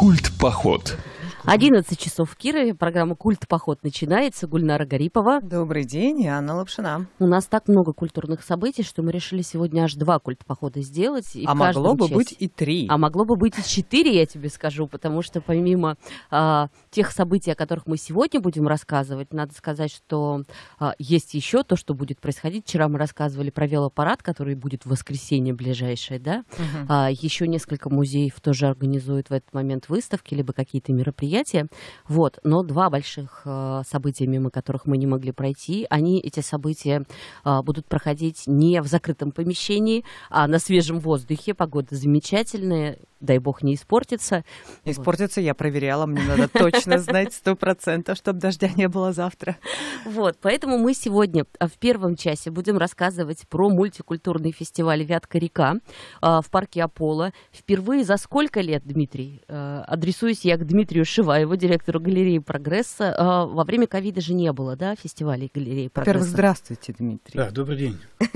Культ-поход. 11 часов в Кирове. Программа «Культ-поход» начинается. Гульнара Гарипова. Добрый день, и Анна Лапшина. У нас так много культурных событий, что мы решили сегодня аж 2 культ-похода сделать. И могло бы быть и 3. А могло бы быть и 4, я тебе скажу, потому что помимо тех событий, о которых мы сегодня будем рассказывать, надо сказать, что есть еще то, что будет происходить. Вчера мы рассказывали про велопарад, который будет в воскресенье ближайшее, да? Еще несколько музеев тоже организуют в этот момент выставки, либо какие-то мероприятия. Вот. Но 2 больших события, мимо которых мы не могли пройти, эти события будут проходить не в закрытом помещении, а на свежем воздухе. Погода замечательная, дай бог не испортится. Испортится, я проверяла, мне надо точно знать 100%, чтобы дождя не было завтра. Вот, поэтому мы сегодня в первом часе будем рассказывать про мультикультурный фестиваль «Вятка-река» в парке Аполло. Впервые за сколько лет, Дмитрий? Адресуюсь я к Дмитрию Шиваеву, директору галереи «Прогресса». Во время ковида же не было, да, фестивалей галереи «Прогресса»? Во-первых, здравствуйте, Дмитрий. Да, добрый день.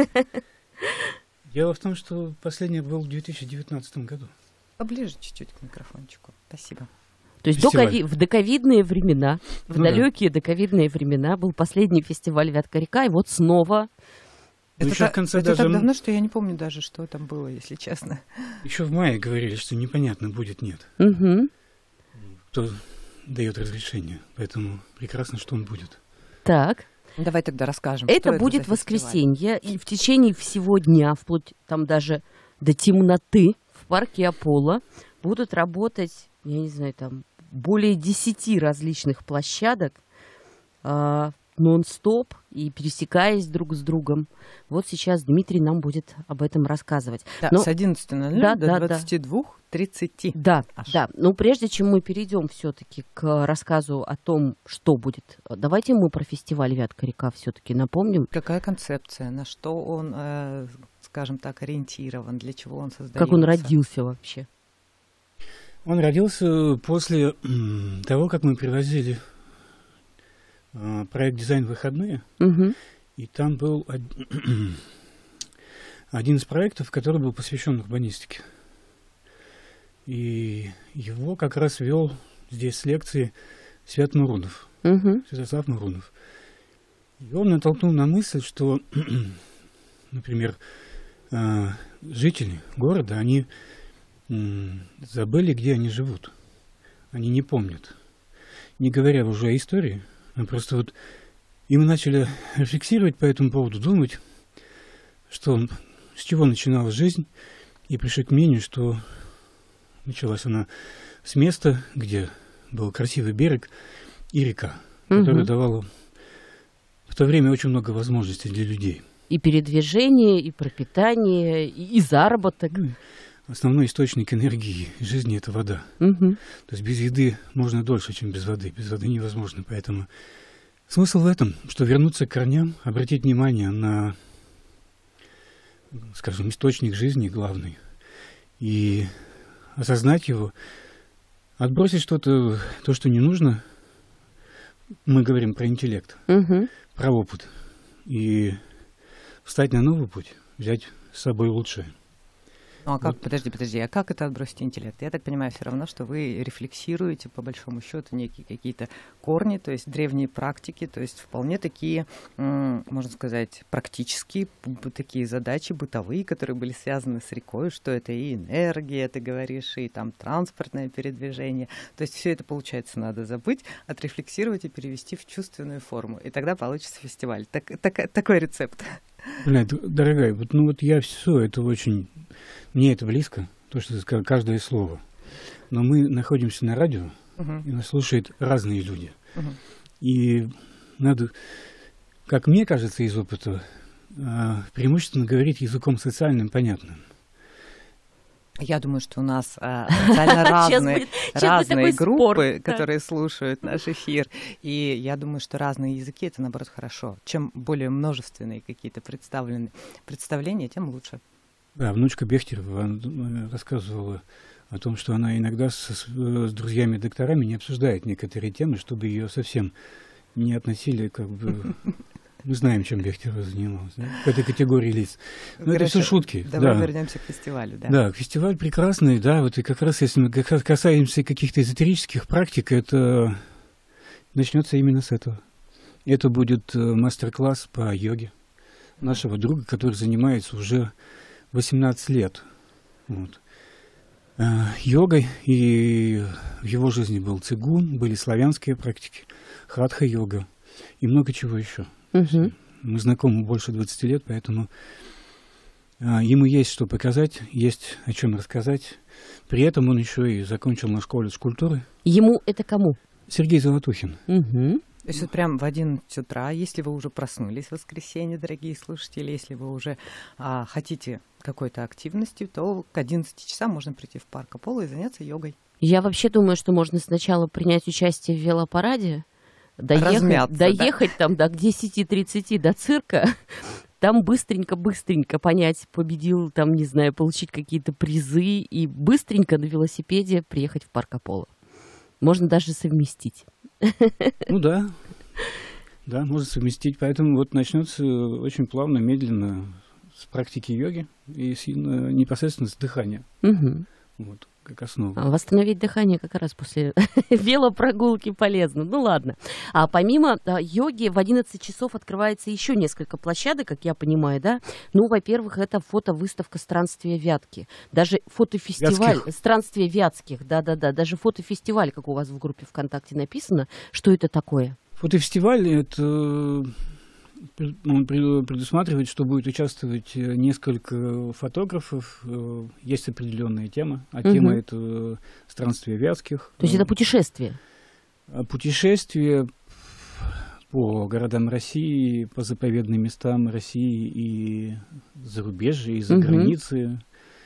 Дело в том, что последний был в 2019 году. Поближе чуть-чуть к микрофончику. Спасибо. То есть в доковидные времена, в далекие доковидные времена был последний фестиваль «Вятка-река», и вот снова... Это так давно, что я не помню даже, что там было, если честно. Еще в мае говорили, что непонятно, будет, нет. Кто дает разрешение, поэтому прекрасно, что он будет. Так. Давай тогда расскажем. Это будет воскресенье, и в течение всего дня, вплоть там даже до темноты, в парке Аполло будут работать, я не знаю, там более 10 различных площадок, нон-стоп и пересекаясь друг с другом. Вот сейчас Дмитрий нам будет об этом рассказывать. Да, с 11:00 до 22:30. Да, да. Но прежде чем мы перейдем все-таки к рассказу о том, что будет, давайте мы про фестиваль «Вятка-река» все-таки напомним. Какая концепция, на что он, скажем так, ориентирован, для чего он создается? Как он родился вообще? Он родился после того, как мы привозили проект «Дизайн в выходные», и там был один из проектов, который был посвящен урбанистике. И его как раз вел здесь с лекции Святослав Мурунов. И он натолкнул на мысль, что, например, жители города, они забыли, где они живут. Они не помнят. Не говоря уже о истории, а просто вот и мы начали рефлексировать по этому поводу, думать, с чего начиналась жизнь, и пришли к мнению, что началась она с места, где был красивый берег и река, которая давала в то время очень много возможностей для людей. И передвижение, и пропитание, и заработок. Основной источник энергии жизни – это вода. То есть без еды можно дольше, чем без воды. Без воды невозможно. Поэтому смысл в этом, что вернуться к корням, обратить внимание на, скажем, источник жизни главный, и осознать его, отбросить что-то, то, что не нужно. Мы говорим про интеллект, про опыт. И встать на новый путь, взять с собой лучшее. Ну а как, подожди, а как это отбросить интеллект? Я так понимаю все равно, что вы рефлексируете, по большому счету, некие какие-то корни, то есть древние практики, то есть вполне такие, можно сказать, практические такие задачи бытовые, которые были связаны с рекой, что это и энергия, ты говоришь, и там транспортное передвижение. То есть все это, получается, надо забыть, отрефлексировать и перевести в чувственную форму. И тогда получится фестиваль. Такой рецепт. Дорогая, вот я все это очень... Мне это близко, то, что ты сказал, каждое слово. Но мы находимся на радио, и нас слушают разные люди. И надо, как мне кажется из опыта, преимущественно говорить языком социальным, понятным. Я думаю, что у нас специально разные группы, которые слушают наш эфир. И я думаю, что разные языки — это, наоборот, хорошо. Чем более множественные какие-то представления, тем лучше. Да, внучка Бехтерева рассказывала о том, что она иногда с друзьями-докторами не обсуждает некоторые темы, чтобы ее совсем не относили как бы Мы знаем, чем Бехтерева занималась, да? В этой категории лиц. Но Хорошо. это все шутки. Давай вернемся к фестивалю. Да, фестиваль прекрасный, да, вот и как раз если мы касаемся каких-то эзотерических практик, это начнется именно с этого. Это будет мастер-класс по йоге нашего друга, который занимается уже 18 лет. Вот. Йогой, и в его жизни был цигун, были славянские практики, хатха-йога и много чего еще. Угу. Мы знакомы больше 20 лет, поэтому ему есть что показать, есть о чем рассказать. При этом он еще и закончил наш колледж культуры. Ему это кому? Сергей Золотухин. Угу. То есть вот прям в 11 утра, если вы уже проснулись в воскресенье, дорогие слушатели, если вы уже хотите какой-то активности, то к 11 часам можно прийти в парк Аполло и заняться йогой. Я вообще думаю, что можно сначала принять участие в велопараде, доехать там к 10:30 до цирка, там быстренько понять, победил, там, не знаю, получить какие-то призы и быстренько на велосипеде приехать в парк Аполло. Можно даже совместить. Ну да, можно совместить. Поэтому вот начнется очень плавно, медленно с практики йоги и непосредственно с дыхания. Угу. Вот, как основа. Восстановить дыхание как раз после велопрогулки полезно. Ну ладно. А помимо йоги в 11 часов открывается еще несколько площадок, как я понимаю, да? Ну, во-первых, это фотовыставка «Странствия Вятки». Даже фотофестиваль «Странствия Вятских». Да-да-да. Даже фотофестиваль, как у вас в группе ВКонтакте написано. Что это такое? Фотофестиваль — это... Он предусматривает, что будет участвовать несколько фотографов. Есть определенная тема, а тема — это странствия Вятских. То есть это путешествие? Путешествие по городам России, по заповедным местам России и зарубежья, и за границы.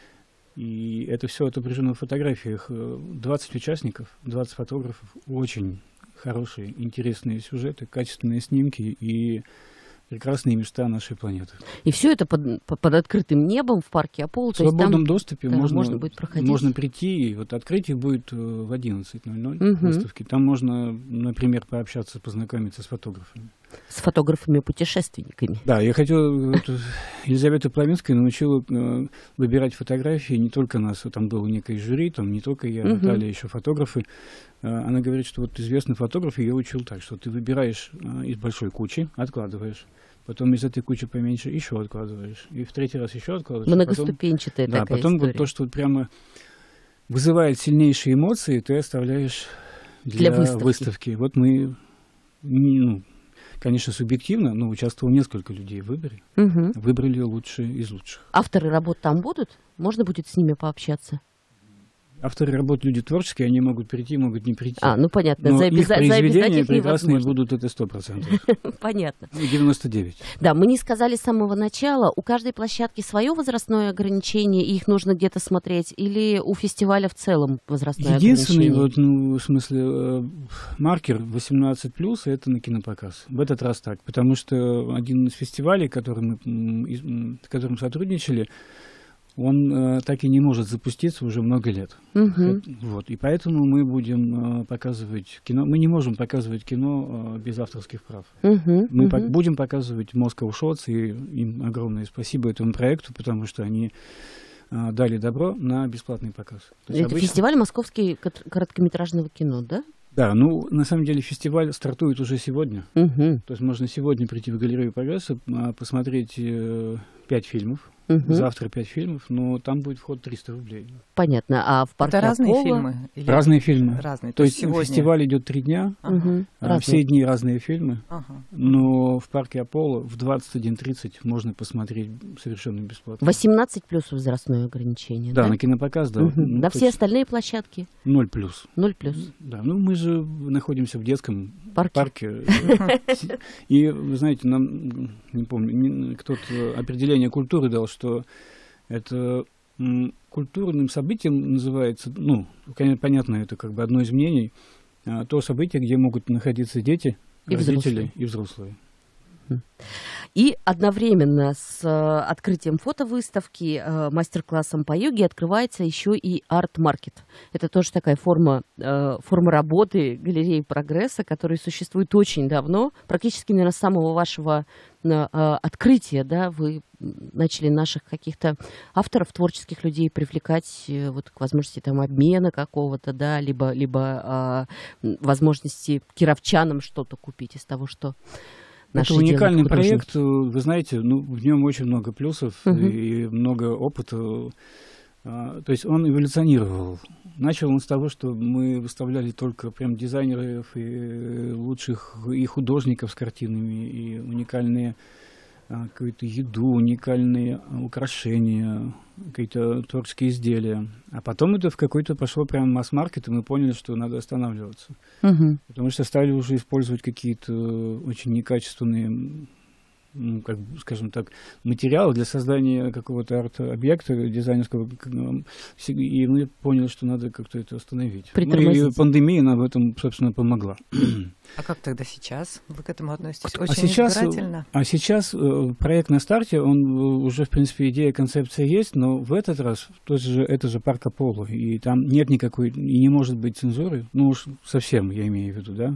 И это все отображено в фотографиях. 20 участников, 20 фотографов, очень хорошие, интересные сюжеты, качественные снимки и прекрасные места нашей планеты. И все это под открытым небом в парке Аполло. В свободном доступе можно будет проходить. Можно прийти, и вот открытие будет в 11:00 выставки. Там можно, например, пообщаться, познакомиться с фотографами. С фотографами-путешественниками. Да, я хотел... Елизавета Плавинская научила выбирать фотографии не только нас, там было некое жюри, там не только я, Наталья, еще фотографы. Она говорит, что вот известный фотограф ее учил так, что ты выбираешь из большой кучи, откладываешь, потом из этой кучи поменьше еще откладываешь, и в третий раз еще откладываешь. Многоступенчатая такая история. Да, потом вот то, что вот прямо вызывает сильнейшие эмоции, ты оставляешь для выставки. Вот мы, конечно, субъективно, но участвовало несколько людей в выборе. Выбрали лучшие из лучших. Авторы работ там будут? Можно будет с ними пообщаться? Авторы работ — люди творческие, они могут прийти, могут не прийти. Ну понятно. Но их произведения прекрасные невозможно. будут, это 100%. Понятно. 99%. Да, мы не сказали с самого начала, у каждой площадки свое возрастное ограничение, и их нужно где-то смотреть, или у фестиваля в целом возрастное Единственный ограничение? в смысле, маркер 18+, это на кинопоказ. В этот раз так, потому что один из фестивалей, с которым сотрудничали, он так и не может запуститься уже много лет. Вот, и поэтому мы будем показывать кино. Мы не можем показывать кино без авторских прав. Мы будем показывать Moscow Shots, и им огромное спасибо этому проекту, потому что они дали добро на бесплатный показ. Это фестиваль московский короткометражного кино, да? Да, на самом деле фестиваль стартует уже сегодня. То есть можно сегодня прийти в галерею Прогресса, посмотреть 5 фильмов. Завтра 5 фильмов, но там будет вход 300 рублей. Понятно. А в парке Это разные Аполло? фильмы? Разные фильмы. Разные. То есть сегодня... фестиваль идет 3 дня, все дни разные фильмы, но в парке Аполло в 21:30 можно посмотреть совершенно бесплатно. 18+ возрастное ограничение, да? Да, на кинопоказ, да. На все остальные площадки? 0+. 0+. Да, мы же находимся в детском парке. И, вы знаете, нам, не помню, кто-то определение культуры дал, что это культурным событием называется, понятно, это как бы одно из мнений, то событие, где могут находиться дети, родители и взрослые. И одновременно с открытием фотовыставки, мастер-классом по йоге открывается еще и арт-маркет. Это тоже такая форма работы галереи прогресса, которая существует очень давно, практически, наверное, с самого вашего открытия, да, вы начали наших каких-то авторов, творческих людей привлекать вот к возможности там обмена какого-то, да, либо возможности кировчанам что-то купить из того, что это уникальный проект, вы знаете, ну, в нем очень много плюсов и много опыта. То есть он эволюционировал. Начал он с того, что мы выставляли только прям дизайнеров и лучших и художников с картинами, и уникальные какую-то еду, уникальные украшения, какие-то творческие изделия. А потом это в какой-то пошло прям масс-маркет, и мы поняли, что надо останавливаться. Потому что стали уже использовать какие-то очень некачественные, ну, как, скажем так, материалы для создания какого-то арт-объекта дизайнерского, и мы поняли, что надо как-то это остановить. Ну, и пандемия нам в этом, собственно, помогла. А как тогда сейчас вы к этому относитесь? Очень избирательно? А сейчас проект на старте, он уже, в принципе, идея, концепция есть, но в этот раз это же парк Аполло, и там нет никакой, и не может быть цензуры, ну уж совсем, я имею в виду, да,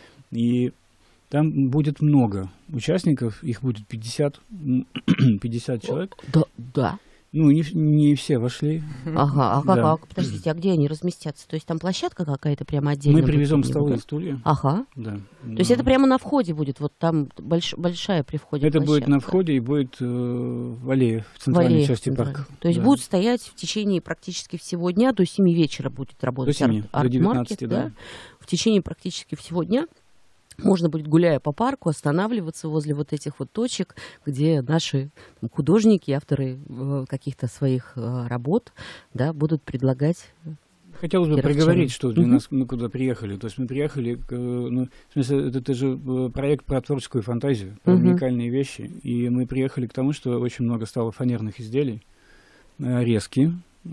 и там будет много участников, их будет 50 человек. Да. Ну, не все вошли. Ага, как? Подождите, а где они разместятся? То есть там площадка какая-то прямо отдельная? Мы привезем столы и стулья. Ага. Да. То есть это прямо на входе будет, вот там большая при входе это площадка. Будет на входе и будет в аллее, в центральной части парка. То есть будут стоять в течение практически всего дня, до 7 вечера будет работать арт-маркет, да? В течение практически всего дня. Можно будет, гуляя по парку, останавливаться возле вот этих вот точек, где наши художники, авторы каких-то своих работ, да, будут предлагать. Хотелось бы проговорить, что для нас, мы куда приехали. То есть мы приехали, ну, в смысле, это же проект про творческую фантазию, про уникальные вещи. И мы приехали к тому, что очень много стало фанерных изделий, резки.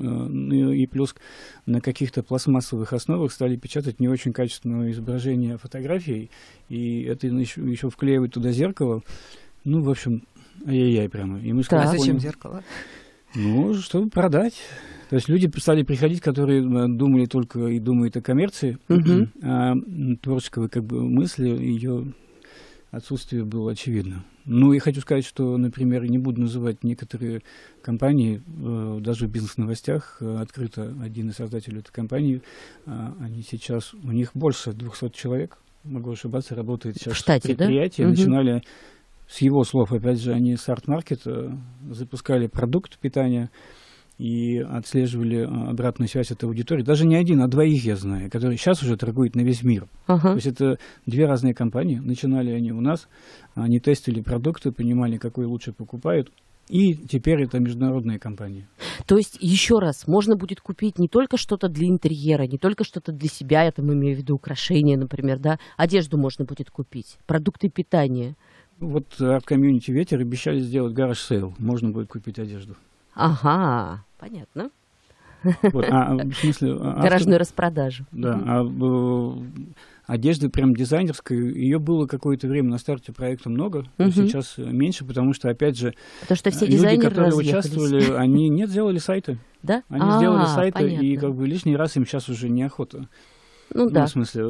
И плюс на каких-то пластмассовых основах стали печатать не очень качественное изображение фотографий, и это еще вклеивать туда зеркало. Ну, в общем, ай-яй-яй прямо. И мы сказали, зачем зеркало? Ну, чтобы продать. То есть люди стали приходить, которые думали только и думают о коммерции, а творческой как бы мысли, ее отсутствие было очевидно. Ну, я хочу сказать, что, например, не буду называть некоторые компании, даже в бизнес-новостях открыто один из создателей этой компании, они сейчас, у них больше 200 человек, могу ошибаться, работает сейчас в штате, предприятие, да? Начинали, с его слов, опять же, они с арт-маркета запускали продукт питания и отслеживали обратную связь от аудитории. Даже не один, а двоих я знаю, которые сейчас уже торгуют на весь мир. То есть это две разные компании. Начинали они у нас, они тестили продукты, понимали, какой лучше покупают. И теперь это международные компании. То есть, еще раз, можно будет купить не только что-то для интерьера, не только что-то для себя, я там имею в виду украшения, например, да, одежду можно будет купить, продукты питания. Вот арт-комьюнити «Ветер» обещали сделать гараж-сейл, можно будет купить одежду. Ага, понятно. Вот, в смысле, гаражную распродажу. Да, одежды прям дизайнерской, ее было какое-то время на старте проекта много, сейчас меньше, потому что, опять же, потому что все дизайнеры люди, которые участвовали, они сделали сайты. Да? Они сделали сайты, и как бы лишний раз им сейчас уже неохота. Ну да. В смысле...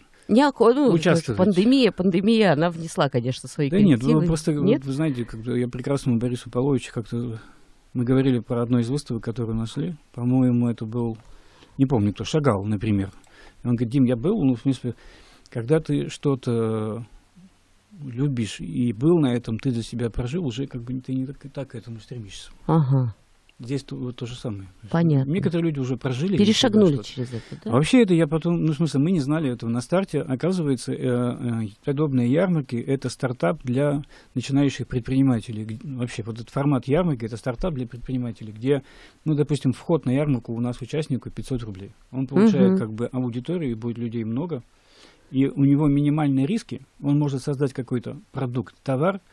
Пандемия, она внесла, конечно, свои коррективы. Да нет, просто, вы знаете, когда я прекрасному Борису Павловичу как-то... Мы говорили про одну из выставок, которую нашли. По-моему, это был... Не помню, кто. Шагал, например. И он говорит: Дим, я был, ну, в смысле, когда ты что-то любишь и был на этом, ты за себя прожил, уже как бы ты не так к этому стремишься. Ага. Здесь то же самое. Понятно. Некоторые люди уже прожили. Перешагнули через это, да? А вообще это я потом, ну, в смысле, мы не знали этого на старте. Оказывается, подобные ярмарки – это стартап для начинающих предпринимателей. Вообще, вот этот формат ярмарки – это стартап для предпринимателей, где, ну, допустим, вход на ярмарку у нас участнику 500 рублей. Он получает как бы аудиторию, и будет людей много, и у него минимальные риски. Он может создать какой-то продукт, товар,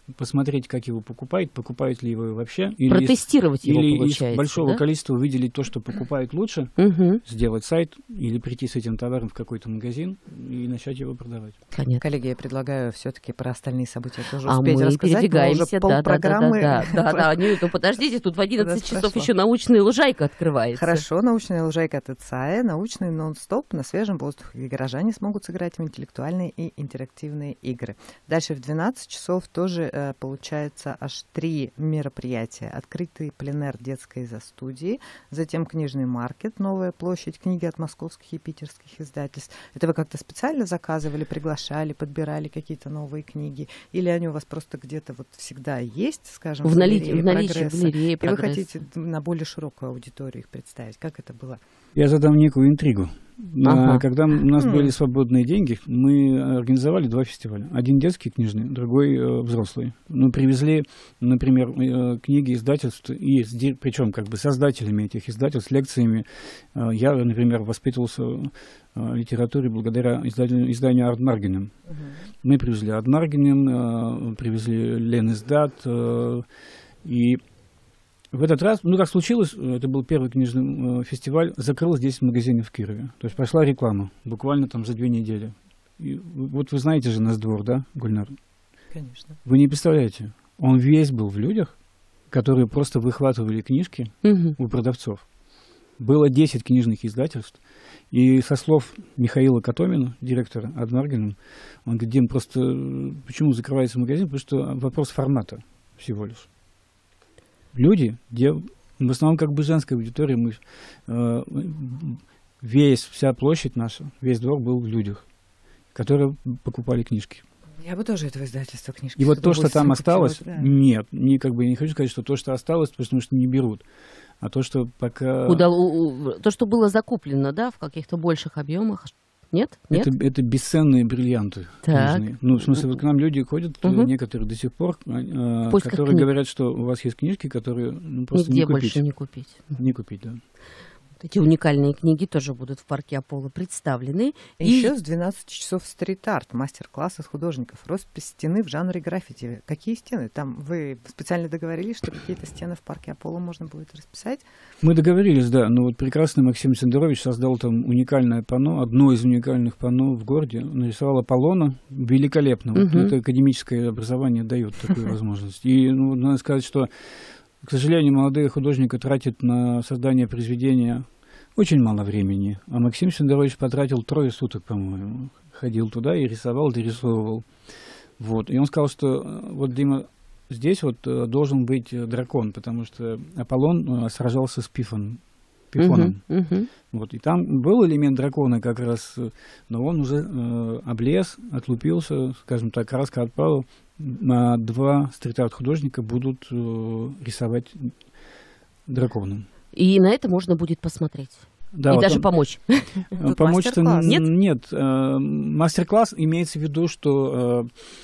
посмотреть, как его покупают ли его вообще. Протестировать его, или получается, из большого да? количества выделить то, что покупают лучше, сделать сайт или прийти с этим товаром в какой-то магазин и начать его продавать. Понятно. Коллеги, я предлагаю все-таки про остальные события тоже успеть мы рассказать. Передвигаемся, полпрограммы. Да. Ну, подождите, тут в 11 часов еще научная лужайка открывается. Хорошо, научная лужайка от ИЦАЭ, научный нон-стоп на свежем воздухе, где горожане смогут сыграть в интеллектуальные и интерактивные игры. Дальше в 12 часов тоже получается аж 3 мероприятия. Открытый пленэр детской изо-студии, затем книжный маркет, новая площадь, книги от московских и питерских издательств. Это вы как-то специально заказывали, приглашали, подбирали какие-то новые книги? Или они у вас просто где-то вот всегда есть, скажем, в наличии галереи «Прогресса», и вы хотите на более широкую аудиторию их представить? Как это было? Я задам некую интригу. Когда у нас были свободные деньги, мы организовали 2 фестиваля. Один детский книжный, другой взрослый. Мы привезли, например, книги издательств, и причем как бы создателями этих издательств, лекциями. Я, например, воспитывался в литературе благодаря изданию Ардмаргенем. Мы привезли Ардмаргенем, привезли Лениздат, и в этот раз, так случилось, это был первый книжный фестиваль, закрылось 10 магазинов в Кирове. То есть пошла реклама, буквально там за 2 недели. И вот вы знаете же наш двор, да, Гульнар? Конечно. Вы не представляете, он весь был в людях, которые просто выхватывали книжки у продавцов. Было 10 книжных издательств, и со слов Михаила Котомина, директора Ардмаргена, он говорит: Дим, просто почему закрывается магазин? Потому что вопрос формата всего лишь. Люди, где в основном как бы женская аудитория, вся площадь наша, весь двор был в людях, которые покупали книжки. Я бы тоже этого издательства книжки. И вот то, что там осталось, да. Нет, я не хочу сказать, что то, что осталось, потому что не берут, а то, что пока... То, что было закуплено, да, в каких-то больших объемах. Нет? Это бесценные бриллианты. В смысле, вот к нам люди ходят, некоторые до сих пор, которые говорят, что у вас есть книжки, которые просто нигде больше не купить. Не купить, да. Эти уникальные книги тоже будут в парке Аполло представлены. Еще с 12 часов стрит-арт, мастер-класс от художников, роспись стены в жанре граффити. Какие стены? Там вы специально договорились, что какие-то стены в парке Аполло можно будет расписать? Мы договорились, да. Но вот прекрасный Максим Сендерович создал там уникальное панно, одно из уникальных панно в городе. Нарисовал Аполлона великолепно. Вот это академическое образование дает такую возможность. И надо сказать, что, к сожалению, молодые художники тратят на создание произведения очень мало времени. А Максим Сендерович потратил 3 суток, по-моему. Ходил туда и рисовал, дорисовывал. Вот. И он сказал, что вот, Дима, здесь вот должен быть дракон, потому что Аполлон сражался с Пифоном. Вот. И там был элемент дракона как раз, но он уже облез, отлупился, скажем так, краска отпала. 2 стрит-арт художника будут рисовать драконом. И на это можно будет посмотреть. Да, и вот даже помочь. Помочь-то нет. Мастер-класс имеется в виду, что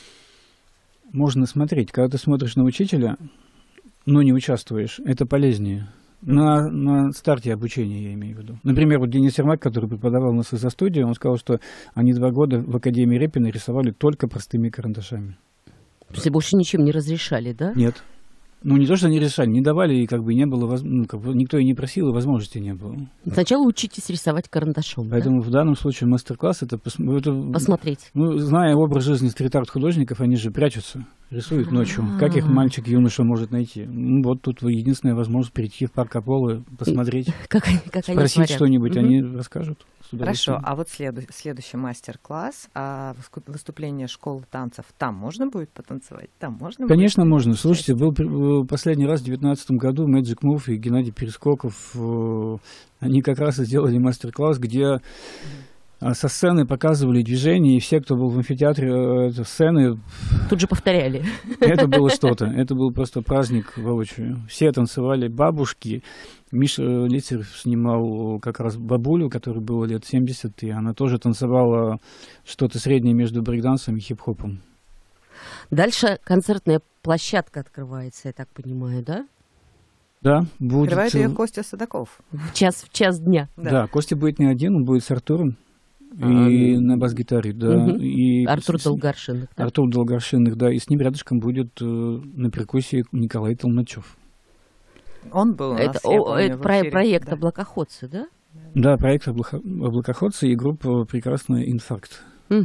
можно смотреть. Когда ты смотришь на учителя, но не участвуешь, это полезнее. На старте обучения, я имею в виду. Например, вот Денис Ермак, который преподавал у нас из-за студии, он сказал, что они 2 года в Академии Репина рисовали только простыми карандашами. То есть больше ничем не разрешали, да? Нет. Не то, что они решали, не давали, и как бы не было, никто и не просил, и возможности не было. Сначала учитесь рисовать карандашом. Поэтому в данном случае мастер-класс это посмотреть. Зная образ жизни стрит-арт художников, они же прячутся, рисуют ночью. Как их мальчик-юноша может найти? Вот тут единственная возможность прийти в парк Аполло, посмотреть, спросить что-нибудь, они расскажут. Хорошо, а вот следующий мастер-класс, выступление школы танцев, там можно будет потанцевать? Конечно, можно. Слушайте, был последний раз в 2019 году Magic Move и Геннадий Перескоков, они как раз сделали мастер-класс, где со сцены показывали движения, и все, кто был в амфитеатре сцены... Тут же повторяли. Это было что-то. Это был просто праздник воочию. Все танцевали, бабушки. Миша Лицер снимал как раз бабулю, которой было лет 70, и она тоже танцевала что-то среднее между брейкдансом и хип-хопом. Дальше концертная площадка открывается, я так понимаю, да? Да, будет... Открывает ее Костя Садаков. В час дня. Да, Костя будет не один, он будет с Артуром. и на бас-гитаре, да. И Артур Долгоршинных. Да? Артур Долгоршинных, да, и с ним рядышком будет на перкуссии Николай Толмачев. Он был у нас, это проект «Облакоходцы», да? Да, проект «Облакоходцы» и группа «Прекрасный инфаркт».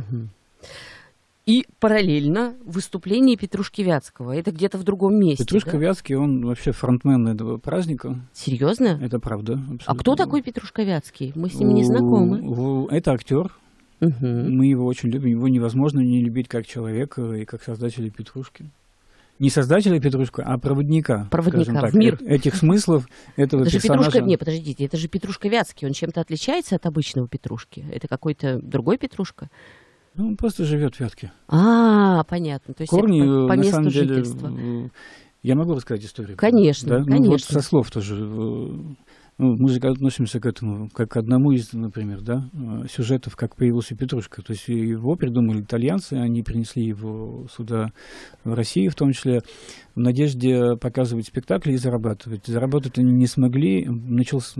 И параллельно выступление Петрушки Вятского. Это где-то в другом месте. Петрушка Вятский, он вообще фронтмен этого праздника. Серьезно? Это правда. Абсолютно. А кто такой Петрушка Вятский? Мы с ним не знакомы. Это актер. Мы его очень любим. Его невозможно не любить как человека и как создателя Петрушки. Не создателя Петрушки, а проводника. Проводника так, в мир. Этих смыслов этого это персонажа. Петрушка, подождите, это же Петрушка Вятский. Он чем-то отличается от обычного Петрушки? Это какой-то другой Петрушка? Ну, он просто живет в Вятке. Понятно. То есть корни, по месту на самом жительства. Деле, я могу рассказать историю? Конечно, да? конечно. Ну, вот со слов тоже. Мы же относимся к этому как к одному из, например, да, сюжетов, как появился Петрушка. То есть его придумали итальянцы, они принесли его сюда, в Россию в том числе, в надежде показывать спектакли и зарабатывать. Заработать они не смогли. Началось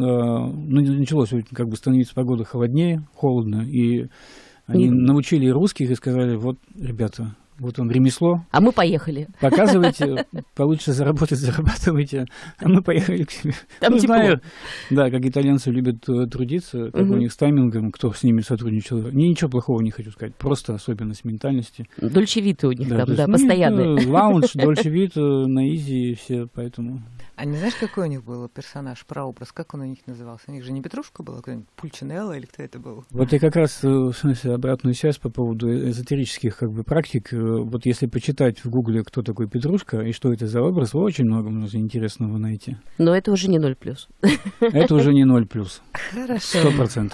как бы становиться погода холоднее, холодно, и они научили русских и сказали: вот, ребята, вот вам ремесло. А мы поехали. Показывайте, получше заработать, зарабатывайте. А мы поехали к себе. Там тепло. Знаю, да, как итальянцы любят трудиться, как у них с таймингом, кто с ними сотрудничал. Ничего плохого не хочу сказать, просто особенность ментальности. Дольче Вита у них да, там, да, постоянный. Лаунж, Дольче Вита, на изи все, поэтому... А не знаешь, какой у них был персонаж, прообраз? Как он у них назывался? У них же не Петрушка была, какой-нибудь Пульчинелло или кто это был? Вот я как раз, в смысле, обратную связь по поводу эзотерических как бы практик. Вот если почитать в Гугле, кто такой Петрушка и что это за образ, вы очень много интересного найти. Но это уже не 0+. Это уже не 0+. Хорошо. 100%.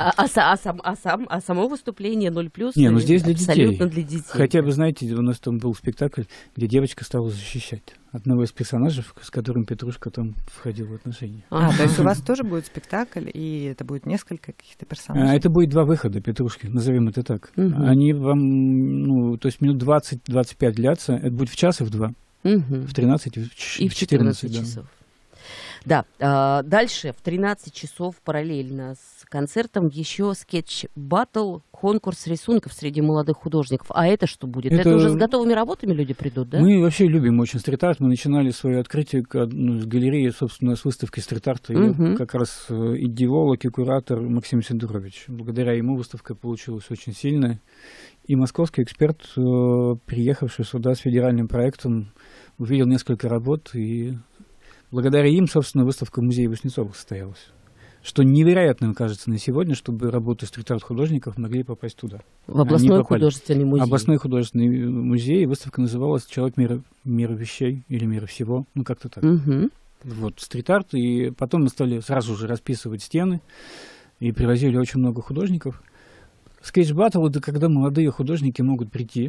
А само выступление 0+? Не, ну здесь для детей. Абсолютно для детей. Хотя бы, знаете, у нас там был спектакль, где девочка стала защищать одного из персонажей, с которым Петрушка там входил в отношения. То есть у вас тоже будет спектакль, и это будет несколько каких-то персонажей? Это будет 2 выхода Петрушки, назовем это так. Они вам, то есть минут 20-25 длятся, это будет в час и в 2. В 13 и в 14 часов. Да, дальше в 13 часов параллельно с концертом еще скетч-баттл, конкурс рисунков среди молодых художников. А это что будет? Это уже с готовыми работами люди придут, да? Мы вообще любим очень стрит-арт. Мы начинали свое открытие с галереи, собственно, с выставки стрит-арта. Я как раз идеолог и куратор Максим Сидорович. Благодаря ему выставка получилась очень сильная. И московский эксперт, приехавший сюда с федеральным проектом, увидел несколько работ, и благодаря им, собственно, выставка в музее Васнецовых состоялась. Что невероятным кажется на сегодня, чтобы работы стрит-арт-художников могли попасть туда. В областной художественный музей. Областной художественный музей. Выставка называлась «Человек мира вещей» или «Мира всего». Ну, как-то так. Вот, стрит-арт. И потом мы стали сразу же расписывать стены и привозили очень много художников. Скетч-баттл — это когда молодые художники могут прийти,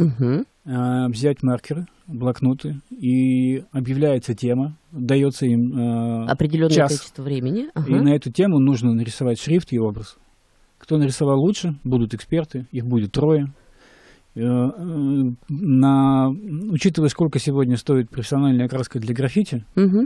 взять маркеры, блокноты, и объявляется тема, дается им определенное час, количество времени. И на эту тему нужно нарисовать шрифт и образ. Кто нарисовал лучше, будут эксперты, их будет 3. Учитывая, сколько сегодня стоит профессиональная краска для граффити,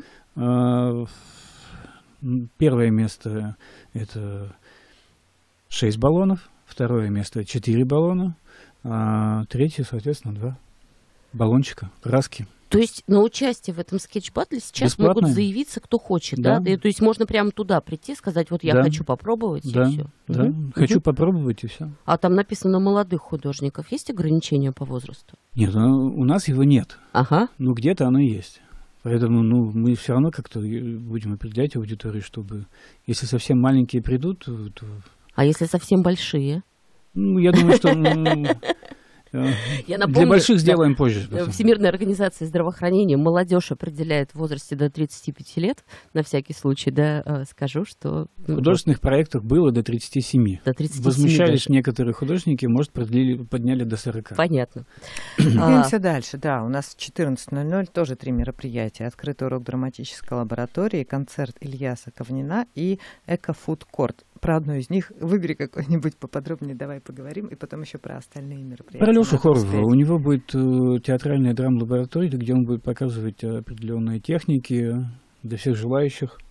первое место — это 6 баллонов, второе место — 4 баллона, а третье, соответственно, 2 баллончика краски. То есть на участие в этом скетч-баттле сейчас бесплатно могут заявиться кто хочет, да? То есть можно прямо туда прийти, сказать: вот я хочу попробовать, и все. Да, хочу попробовать, и все. А там написано молодых художников. Есть ограничения по возрасту? Нет, у нас его нет. Ну где-то оно есть. Поэтому мы все равно как-то будем определять аудиторию, чтобы, если совсем маленькие придут, то... А если совсем большие? Я думаю, что Я напомню, для больших сделаем позже. Всемирная организация здравоохранения молодежь определяет в возрасте до 35 лет. На всякий случай, да, скажу, что... В художественных проектах было до 37. До 37 Возмущались даже. некоторые художники, может, подняли до 40. Понятно. Двигаемся дальше. Да, у нас в 14:00 тоже 3 мероприятия. Открытый урок драматической лаборатории, концерт Ильяса Ковнина и эко-фуд-корт. Про одну из них выбери какой-нибудь поподробнее, давай поговорим, и потом еще про остальные мероприятия. Про Лешу Хорова. У него будет театральная драм-лаборатория, где он будет показывать определенные техники для всех желающих.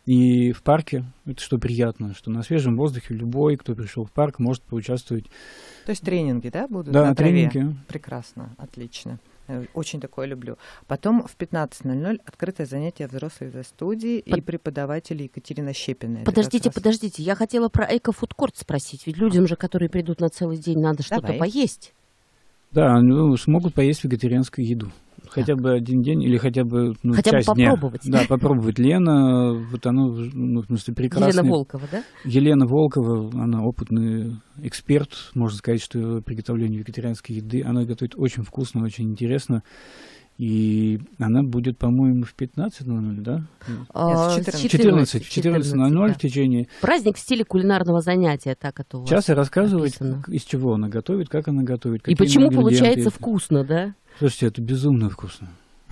И в парке, это что приятно, что на свежем воздухе любой, кто пришел в парк, может поучаствовать. То есть тренинги, да, будут да, на траве? Тренинги. Прекрасно, отлично. Очень такое люблю. Потом в 15:00 открытое занятие взрослой за студии и преподаватель Екатерина Щепина. Подождите, я хотела про эко-фудкорт спросить, ведь людям же, которые придут на целый день, надо что-то поесть. Да, смогут поесть вегетарианскую еду. Хотя бы один день или хотя бы часть дня. Попробовать. Да, попробовать. Лена, вот она, в смысле, прекрасная. Елена Волкова, да? Елена Волкова, она опытный эксперт, можно сказать, что приготовление вегетарианской еды. Она готовит очень вкусно, очень интересно. И она будет, по-моему, в 15:00, да? В 14:00 да. в течение... Праздник в стиле кулинарного занятия, так это у вас. Сейчас я рассказываю, из чего она готовит, как она готовит. И почему получается вкусно, да? Слушайте, это безумно вкусно.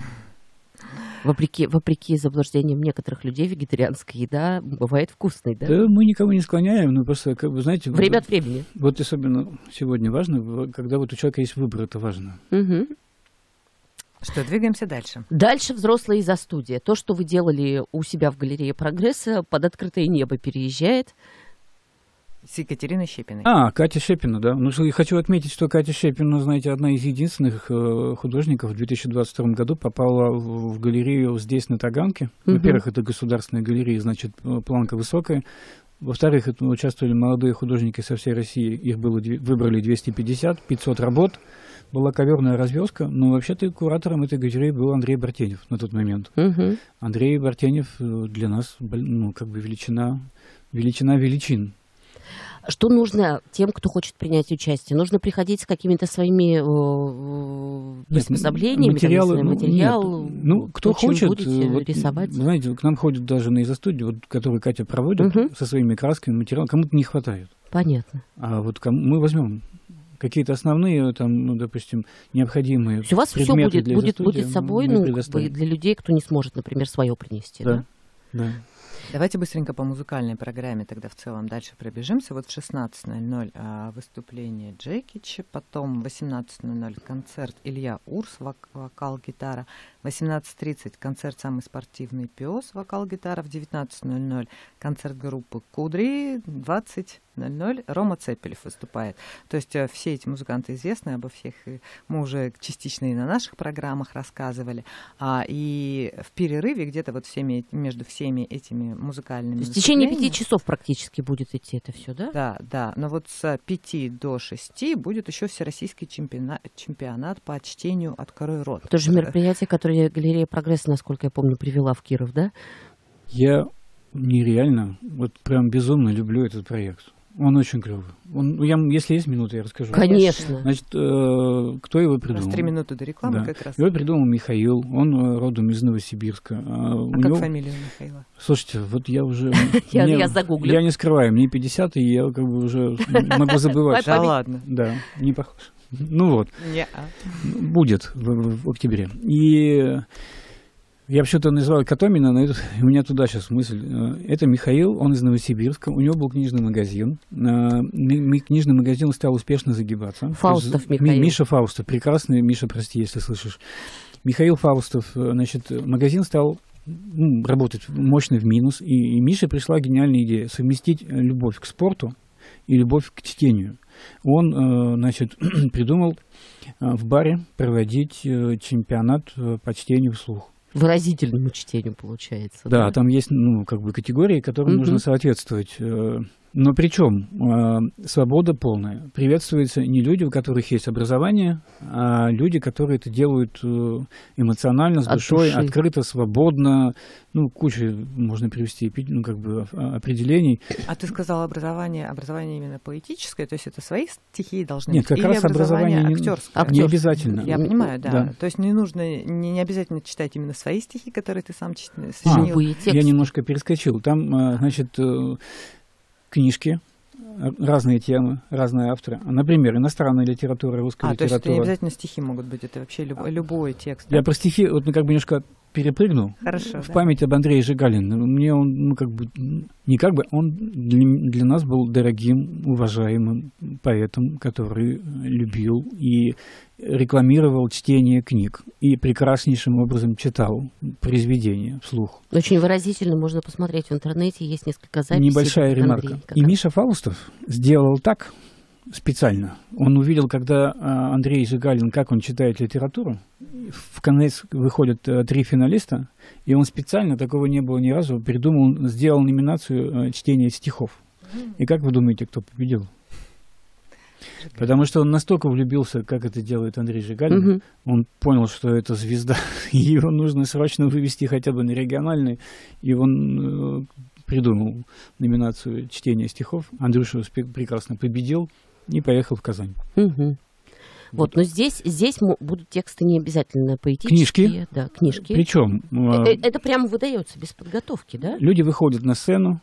Вопреки заблуждениям некоторых людей, вегетарианская еда бывает вкусной, да? Да, мы никого не склоняем, но просто, знаете... Время от времени. Вот особенно сегодня важно, когда вот у человека есть выбор, это важно. Угу. Что, двигаемся дальше? Дальше взрослые за студия. То, что вы делали у себя в галерее «Прогресса», под открытое небо переезжает. С Екатериной Щепиной. Катя Щепина, да. Я хочу отметить, что Катя Щепина, знаете, одна из единственных художников в 2022 году попала в галерею здесь, на Таганке. Во-первых, это государственная галерея, значит, планка высокая. Во-вторых, участвовали молодые художники со всей России. Их выбрали 250, 500 работ. Была коверная развязка, но вообще-то куратором этой галереи был Андрей Бартенев на тот момент. Андрей Бартенев для нас, величина величин. Что нужно тем, кто хочет принять участие? Нужно приходить с какими-то своими приспособлениями, материал? Кто хочет, рисовать? Знаете, к нам ходят даже на изо-студию, которые Катя проводит со своими красками, материалом. Кому-то не хватает. Понятно. А вот мы возьмем какие-то основные, допустим, необходимые у вас все будет с собой, для людей, кто не сможет, например, свое принести, да? Да. Давайте быстренько по музыкальной программе тогда в целом дальше пробежимся. Вот в 16:00 выступление Джекича, потом в 18:00 концерт Илья Урс, вокал-гитара, в 18:30 концерт «Самый спортивный пес», вокал-гитара, в 19:00 концерт группы «Кудри», 20:00 Рома Цепелев выступает. То есть все эти музыканты известны, обо всех мы уже частично и на наших программах рассказывали. И в перерыве где-то вот между всеми этими музыкальными... В течение 5 часов практически будет идти это все, да? Да. Но вот с 5 до 6 будет еще всероссийский чемпионат по чтению от коры рот. Тоже мероприятие, которое галерея «Прогресса», насколько я помню, привела в Киров, да? Я нереально, прям безумно люблю этот проект. Он очень клевый. Если есть минута, я расскажу. Конечно. Значит, кто его придумал? У нас 3 минуты до рекламы как раз. Его придумал Михаил, он родом из Новосибирска. Как фамилия Михаила? Слушайте, я уже... Я загуглю. Я не скрываю, мне 50, и я уже могу забывать. Да ладно. Да, не похож. Будет в октябре. И... Я вообще-то называл Котомина, но у меня туда сейчас мысль. Это Михаил, он из Новосибирска, у него был книжный магазин. Книжный магазин стал успешно загибаться. Фаустов Михаил. Миша Фаустов, прекрасный. Миша, прости, если слышишь. Михаил Фаустов, значит, магазин стал работать мощно в минус. И Мише пришла гениальная идея совместить любовь к спорту и любовь к чтению. Он, значит, придумал в баре проводить чемпионат по чтению вслух. Выразительному чтению, получается. Да, там есть, категории, которым нужно соответствовать. Но причем свобода полная. Приветствуется не люди, у которых есть образование, а люди, которые это делают эмоционально, с душой, открыто, свободно. Кучу можно привести определений. А ты сказал образование именно поэтическое, то есть это свои стихии должны быть? Нет, как раз образование актерское? Не обязательно. Я понимаю, да. То есть не нужно, не обязательно читать именно свои стихи, которые ты сам сочинил. Я немножко перескочил. Там, значит... книжки, разные темы, разные авторы. Например, иностранная литература, русская литература. То есть это не обязательно стихи могут быть, это вообще любой текст. Я про стихи немножко перепрыгну в память об Андрее Жигалине. Мне он, он для нас был дорогим, уважаемым поэтом, который любил и рекламировал чтение книг и прекраснейшим образом читал произведения вслух. Очень выразительно можно посмотреть в интернете, есть несколько записей. Небольшая ремарка. И Миша Фаустов сделал так специально. Он увидел, когда Андрей Жигалин, как он читает литературу, в конец выходят 3 финалиста, и он специально, такого не было ни разу, сделал номинацию чтения стихов. И как вы думаете, кто победил? Потому что он настолько влюбился, как это делает Андрей Жигалин, он понял, что это звезда, и его нужно срочно вывести хотя бы на региональный, и он придумал номинацию чтения стихов. Андрюша прекрасно победил и поехал в Казань. Вот, но здесь будут тексты не обязательно поэтические. Книжки. Да, книжки. Причем... Это прямо выдается без подготовки, да? Люди выходят на сцену,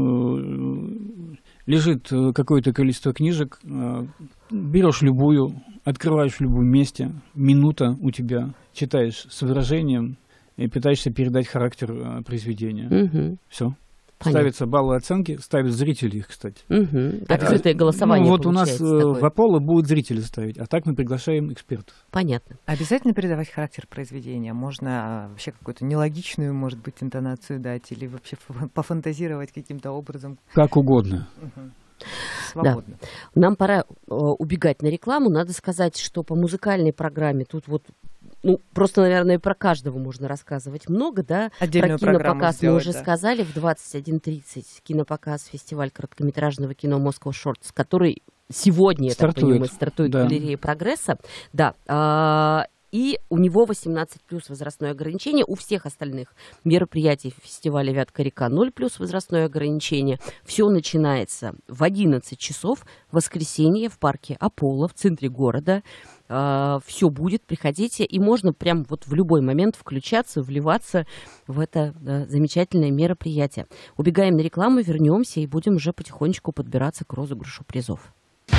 лежит какое-то количество книжек, берешь любую, открываешь в любом месте, минута у тебя, читаешь с выражением и пытаешься передать характер произведения. Все. Понятно. Ставятся баллы оценки, ставят зрители их, кстати. Открытое голосование. Вот у нас в Аполло будут зрители ставить, а так мы приглашаем экспертов. Понятно. Обязательно передавать характер произведения? Можно вообще какую-то нелогичную, может быть, интонацию дать или вообще пофантазировать каким-то образом? Как угодно. Свободно. Да. Нам пора убегать на рекламу. Надо сказать, что по музыкальной программе тут вот просто, наверное, про каждого можно рассказывать много, да? Отдельную про кинопоказ мы уже сказали. В 21:30 кинопоказ, фестиваль короткометражного кино Moscow Shorts, который сегодня, стартует в галерее Прогресса. Да. И у него 18+ возрастное ограничение. У всех остальных мероприятий фестиваля «Вятка-река» 0+ возрастное ограничение. Все начинается в 11 часов в воскресенье в парке Аполло в центре города. Все будет, приходите, и можно прям вот в любой момент включаться, вливаться в это замечательное мероприятие. Убегаем на рекламу, вернемся и будем уже потихонечку подбираться к розыгрышу призов.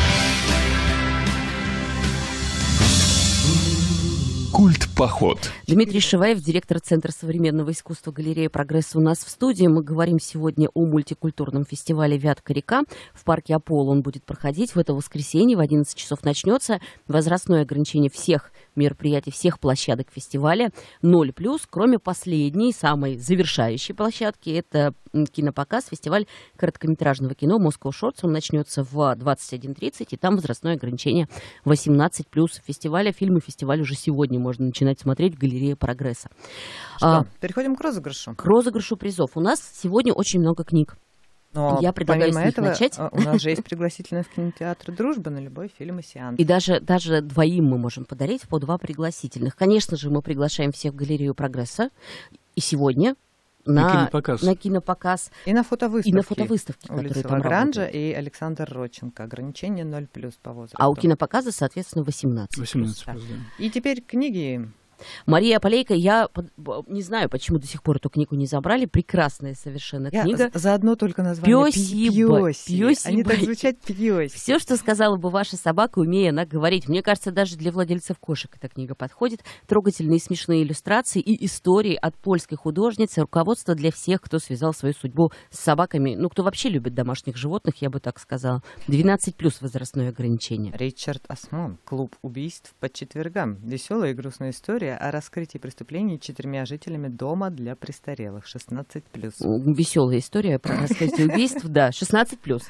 Культ-поход. Дмитрий Шиваев, директор Центра современного искусства галереи «Прогресс» у нас в студии. Мы говорим сегодня о мультикультурном фестивале «Вятка-река». В парке Аполло он будет проходить в это воскресенье. В 11 часов начнется. Возрастное ограничение всех мероприятий, всех площадок фестиваля 0+, кроме последней, самой завершающей площадки. Это кинопоказ, фестиваль короткометражного кино Moscow Shorts. Он начнется в 21:30, и там возрастное ограничение 18+. Фестиваль уже сегодня можно начинать смотреть в галерее «Прогресса». Что, переходим к розыгрышу. К розыгрышу призов. У нас сегодня очень много книг. Но я предлагаю помимо этого, начать. У нас же есть пригласительные в кинотеатр «Дружба» на любой фильм и сеанс. И даже двоим мы можем подарить по 2 пригласительных. Конечно же, мы приглашаем всех в галерею «Прогресса». И сегодня на кинопоказ. И на фотовыставки. И на фотовыставки, улица Лагранжа и Александр Родченко. Ограничение 0+ по возрасту. А у кинопоказа, соответственно, 18+. 18+, да. И теперь книги. Мария Полейко, я не знаю, почему до сих пор эту книгу не забрали. Прекрасная совершенно книга. За одно только название. Пёси. Они так звучат, Пёси. Все, что сказала бы ваша собака, умея она говорить. Мне кажется, даже для владельцев кошек эта книга подходит. Трогательные и смешные иллюстрации и истории от польской художницы. Руководство для всех, кто связал свою судьбу с собаками. Кто вообще любит домашних животных, я бы так сказала. 12+ возрастное ограничение. Ричард Осман. Клуб убийств по четвергам. Веселая и грустная история о раскрытии преступлений 4 жителями дома для престарелых. 16+. Веселая история про раскрытие убийств, да, 16+.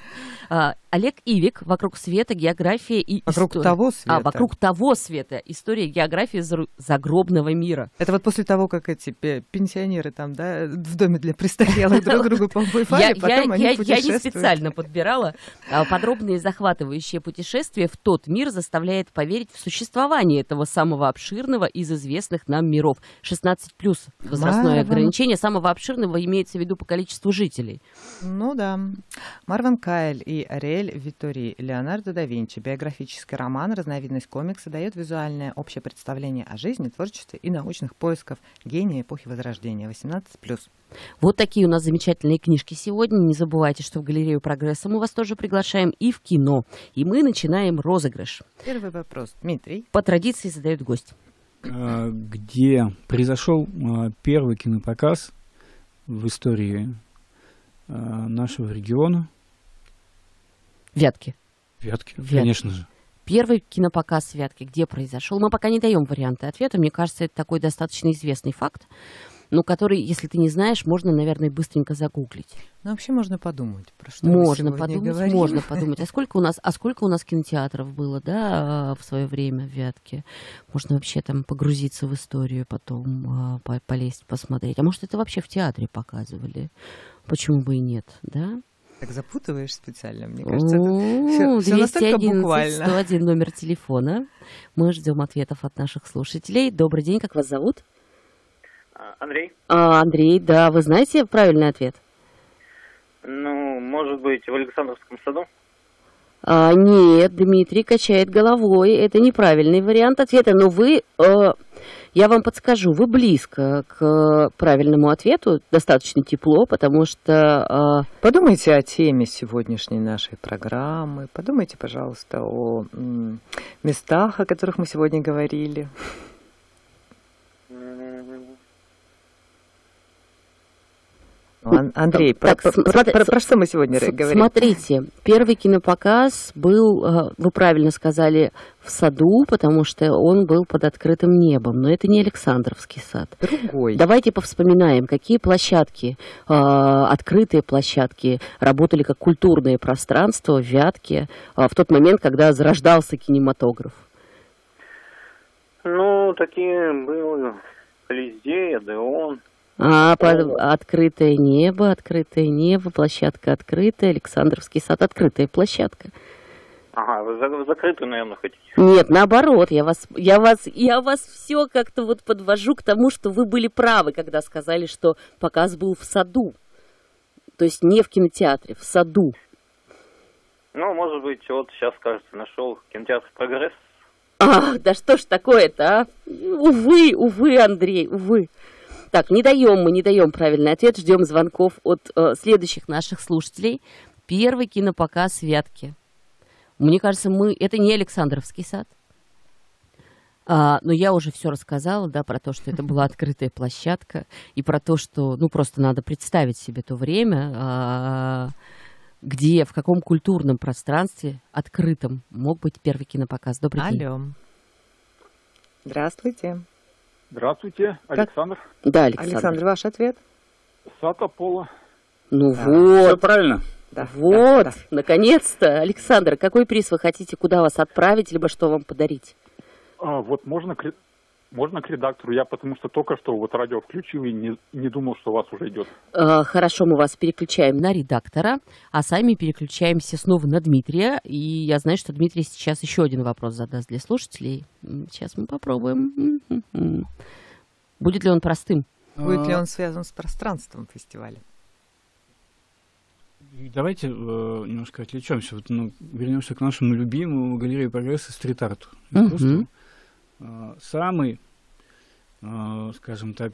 Олег Ивик. «Вокруг света. География и история». «Вокруг того света. История и география загробного мира». Это вот после того, как эти пенсионеры там, да, в доме для престарелых друг другу побывали, потом они путешествуют. Я не специально подбирала. Подробные захватывающие путешествия в тот мир заставляет поверить в существование этого самого обширного из известных нам миров. 16+ возрастное ограничение. Самого обширного имеется в виду по количеству жителей. Ну да. Марвин Кайль и Ариэль Витори. Леонардо да Винчи. Биографический роман, разновидность комикса, дает визуальное общее представление о жизни, творчестве и научных поисках гения эпохи Возрождения. 18+. Вот такие у нас замечательные книжки сегодня. Не забывайте, что в галерею «Прогресса» мы вас тоже приглашаем и в кино. И мы начинаем розыгрыш. Первый вопрос. Дмитрий. По традиции задает гость. где произошел первый кинопоказ в истории нашего региона. Вятки. Вятки, конечно же. Первый кинопоказ Вятки, где произошел? Мы пока не даем варианты ответа. Мне кажется, это такой достаточно известный факт, но который, если ты не знаешь, можно, наверное, быстренько загуглить. Ну, вообще можно подумать. Про что можно подумать. А сколько у нас кинотеатров было, да, в свое время в Вятке? Можно вообще там погрузиться в историю, потом полезть, посмотреть. А может, это вообще в театре показывали? Почему бы и нет, да? Так запутываешь специально, мне кажется. Все настолько буквально. 101 номер телефона. Мы ждем ответов от наших слушателей. Добрый день, как вас зовут? Андрей. Андрей, да, вы знаете правильный ответ? Ну, может быть, в Александровском саду? Нет, Дмитрий качает головой. Это неправильный вариант ответа, но вы... Я вам подскажу, вы близко к правильному ответу, достаточно тепло, потому что... Подумайте о теме сегодняшней нашей программы, подумайте, пожалуйста, о местах, о которых мы сегодня говорили. Андрей, про что мы сегодня говорим? Смотрите, первый кинопоказ был, вы правильно сказали, в саду, потому что он был под открытым небом, но это не Александровский сад. Другой. Давайте повспоминаем, какие площадки, открытые площадки, работали как культурное пространство в Вятке в тот момент, когда зарождался кинематограф. Ну, такие были Колизей, Одеон. Открытое небо, площадка открытая, Александровский сад, открытая площадка. Ага, вы закрытую, наверное, хотите? Нет, наоборот, я вас все как-то вот подвожу к тому, что вы были правы, когда сказали, что показ был в саду. То есть не в кинотеатре, в саду. Ну, может быть, вот сейчас, кажется, нашел кинотеатр «Прогресс». Да что ж такое-то, а? Увы, Андрей, увы. Так, не даем правильный ответ, ждем звонков от следующих наших слушателей. Первый кинопоказ Вятки. Мне кажется, это не Александровский сад. Но я уже все рассказала, да, про то, что это была открытая площадка, и про то, что, просто надо представить себе то время, где, в каком культурном пространстве открытом мог быть первый кинопоказ. Добрый день. Алло. Здравствуйте. Здравствуйте, Александр. Да, Александр. Александр, ваш ответ? Сад Аполло. Вот. Все правильно. Да, вот, да. Наконец-то. Александр, какой приз вы хотите, куда вас отправить, либо что вам подарить? Вот можно к редактору. Я потому что только что вот радио включил и не думал, что у вас уже идет. Хорошо, мы вас переключаем на редактора, а сами переключаемся снова на Дмитрия. И я знаю, что Дмитрий сейчас еще один вопрос задаст для слушателей. Сейчас мы попробуем. Будет ли он простым? Будет ли он связан с пространством фестиваля? Давайте немножко отвлечемся. Вернемся к нашему любимому галерее прогресса стрит-арту. Самый, скажем так,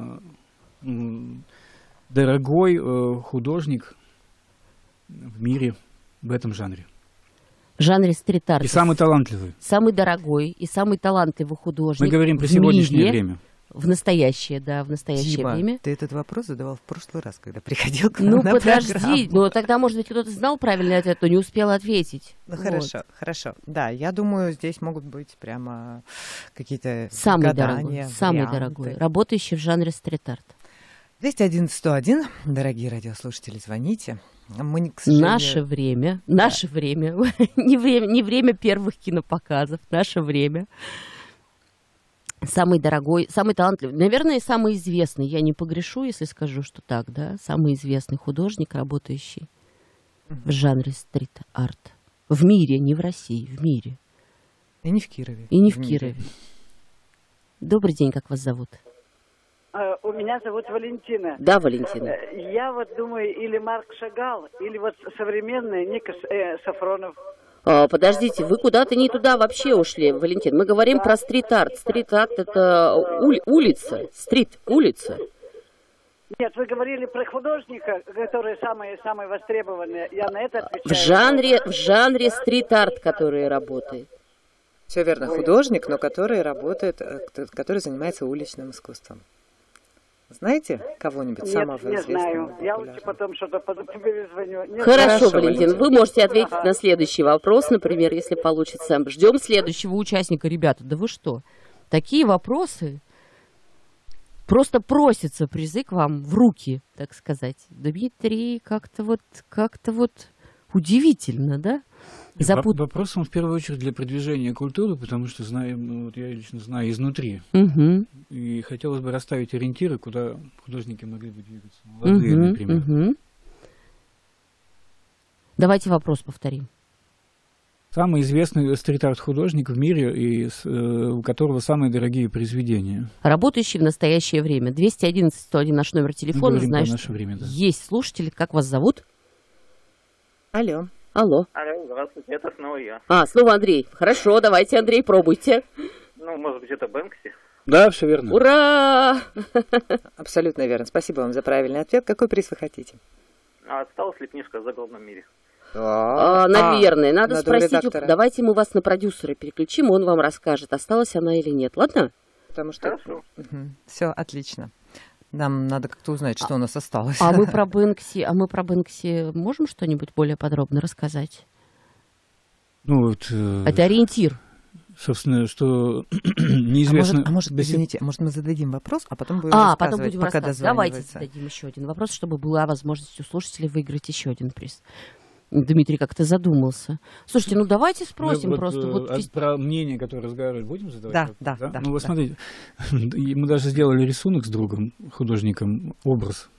дорогой художник в мире в этом жанре. В жанре стрит-арт. И самый талантливый. Самый дорогой и самый талантливый художник. Мы говорим про сегодняшнее время. В настоящее Дима, время. Ты этот вопрос задавал в прошлый раз, когда приходил к нам на подожди, программу. Тогда, может быть, кто-то знал правильный ответ, но не успел ответить. Хорошо. Да, я думаю, здесь могут быть прямо какие-то самый гадания, самый дорогой, работающий в жанре стрит-арт. 201-101, дорогие радиослушатели, звоните. Мы, к сожалению... Наше время, не время первых кинопоказов, наше время. Самый дорогой, самый талантливый, наверное, самый известный, я не погрешу, если скажу, что так, да, самый известный художник, работающий в жанре стрит-арт. В мире, не в России, в мире. И не в Кирове. И не в Кирове. Добрый день, как вас зовут? У меня зовут Валентина. Да, Валентина. Я думаю, или Марк Шагал, или современный Никос Сафронов. Подождите, вы куда-то не туда вообще ушли, Валентин. Мы говорим про стрит-арт. Стрит-арт — это улица, улица. Нет, вы говорили про художника, которые самые востребованные. Я на это отвечаю. В жанре стрит-арт, который работает. Все верно, художник, но который работает, который занимается уличным искусством. Знаете кого-нибудь самого известного? Не знаю. Я лучше потом что-то перезвоню. Хорошо, Валентин, вы можете ответить на следующий вопрос, например, если получится. Ждем следующего участника, ребята. Да вы что? Такие вопросы просто просится призы к вам в руки, так сказать. Дмитрий, как-то вот удивительно, да? Вопрос он в первую очередь для продвижения культуры, потому что я лично знаю изнутри. И хотелось бы расставить ориентиры, куда художники могли бы двигаться. Молодые, например. Давайте вопрос повторим. Самый известный стрит-арт-художник в мире, у которого самые дорогие произведения. Работающий в настоящее время. 211-101 наш номер телефона. Знаешь, наше время, да. Есть слушатели. Как вас зовут? Алло. Алло, здравствуйте, это снова я. Снова Андрей. Хорошо, давайте, Андрей, пробуйте. Может быть, это Бэнкси? Да, все верно. Ура! Абсолютно верно. Спасибо вам за правильный ответ. Какой приз вы хотите? Осталась ли книжка о загробном мире? Наверное, надо спросить. Давайте мы вас на продюсера переключим, он вам расскажет, осталась она или нет. Ладно? Потому что... Все, отлично. Нам надо как-то узнать, что у нас осталось. А мы про Бэнкси можем что-нибудь более подробно рассказать? Это ориентир. Собственно, что неизвестно... Извините, может, мы зададим вопрос, а потом будем рассказывать, потом будем рассказывать. Давайте зададим еще один вопрос, чтобы была возможность у слушателей выиграть еще один приз. Дмитрий как-то задумался. Слушайте, давайте спросим просто. Про мнение, которое разговаривали, будем задавать? Да. Вот смотрите, мы даже сделали рисунок с другом, художником, образ.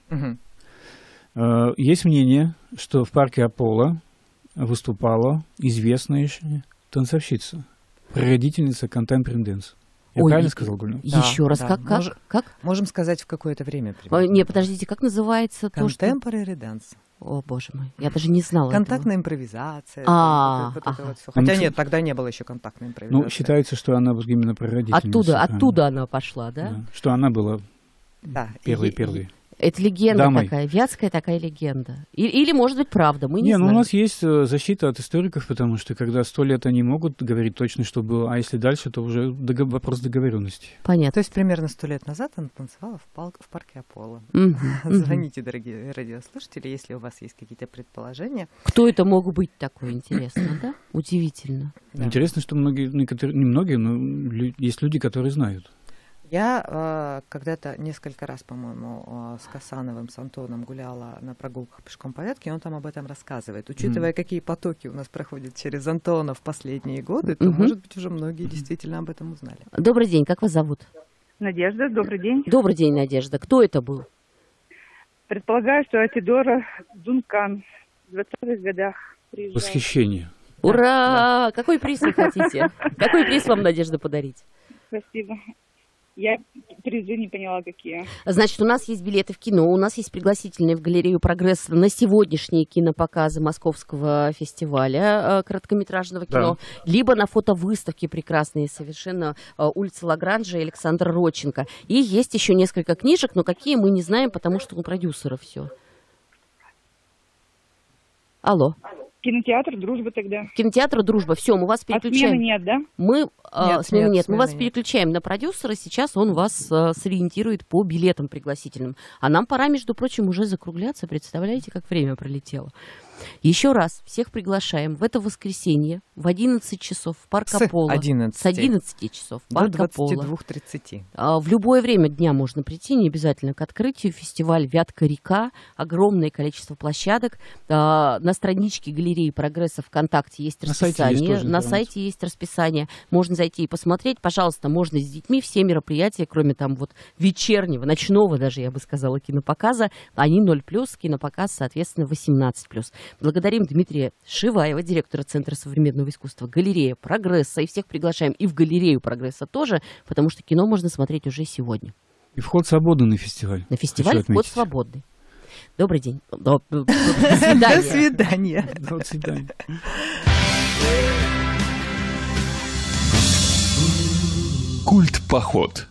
Есть мнение, что в парке Аполло выступала известная танцовщица, прародительница Contemporary Dance. Я правильно сказал, Гульнар? Еще раз, как? Можем сказать, в какое-то время. Не, подождите, как называется Contemporary Dance. О, боже мой, я даже не знала. Контактная импровизация. Это вот все. Хотя нет, тогда не было еще контактной импровизации. Считается, что она вот именно прародительница. Оттуда она пошла, да? Что она была первой. Это легенда такая, вятская такая легенда. Или, может быть, правда, мы не знаем. У нас есть защита от историков, потому что когда 100 лет они могут говорить точно, что было, а если дальше, то уже вопрос договоренности. Понятно. То есть примерно 100 лет назад она танцевала в парке Аполло. Звоните, дорогие радиослушатели, если у вас есть какие-то предположения. Кто это мог быть такой, интересно, да? Удивительно. Интересно, что не многие, но есть люди, которые знают. Я когда-то несколько раз, по-моему, с Касановым, с Антоном гуляла на прогулках пешком по Вятке, и он там об этом рассказывает. Учитывая, какие потоки у нас проходят через Антона в последние годы, то, может быть, уже многие действительно об этом узнали. Добрый день, как вас зовут? Надежда, добрый день. Добрый день, Надежда. Кто это был? Предполагаю, что Атидора Дункан в 20-х годах приезжал. Восхищение. Ура! Да. Какой приз вы хотите? Какой приз вам, Надежда, подарить? Спасибо. Я призы не поняла, какие. Значит, у нас есть билеты в кино, у нас есть пригласительные в галерею «Прогресс» на сегодняшние кинопоказы Московского фестиваля короткометражного кино, либо на фотовыставке прекрасные совершенно улицы Лагранжа и Александра Родченко. И есть еще несколько книжек, но какие мы не знаем, потому что у продюсера все. Алло. Кинотеатр «Дружба» тогда. Кинотеатр «Дружба». Все, мы вас переключаем. А смены нет, да? Смены нет. Мы вас переключаем на продюсера. Сейчас он вас сориентирует по билетам пригласительным. А нам пора, между прочим, уже закругляться. Представляете, как время пролетело. Еще раз всех приглашаем в это воскресенье в 11 часов в парк Аполло. С 11 часов в парк Аполло. До 22:30. В любое время дня можно прийти, не обязательно к открытию. Фестиваль «Вятка-река». Огромное количество площадок. На страничке галереи «Прогресса» ВКонтакте есть расписание. На сайте есть расписание. Можно зайти и посмотреть. Пожалуйста, можно с детьми. Все мероприятия, кроме там вот вечернего, ночного даже, я бы сказала, кинопоказа, они 0+, кинопоказ, соответственно, 18+. Благодарим Дмитрия Шиваева, директора Центра современного искусства, галерея «Прогресса». И всех приглашаем и в галерею «Прогресса» тоже, потому что кино можно смотреть уже сегодня. И вход свободный на фестиваль. На фестиваль вход свободный. Добрый день. До свидания. До свидания. Культ-поход.